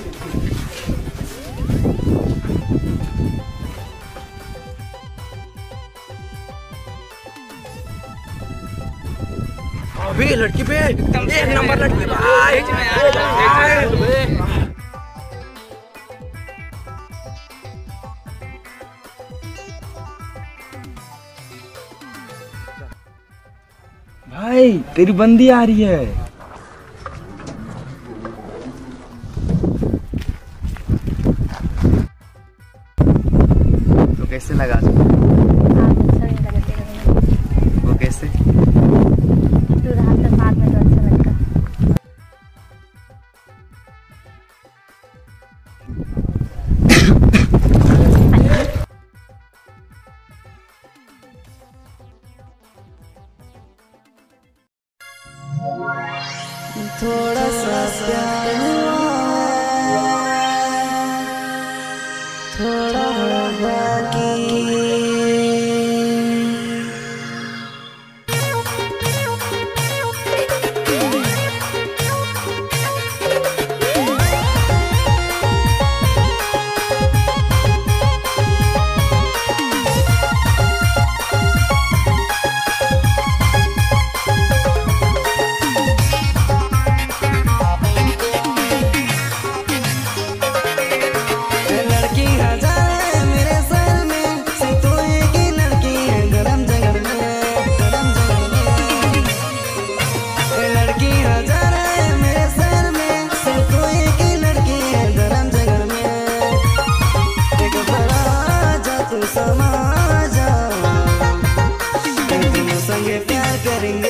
अभी लड़की पे एक नंबर लड़की भाई। भाई तेरी बंदी आ रही है। तो कैसे लगा? वो कैसे? थोड़ा सा प्यार थोड़ा बाकी। संगे प्यार करेंगे।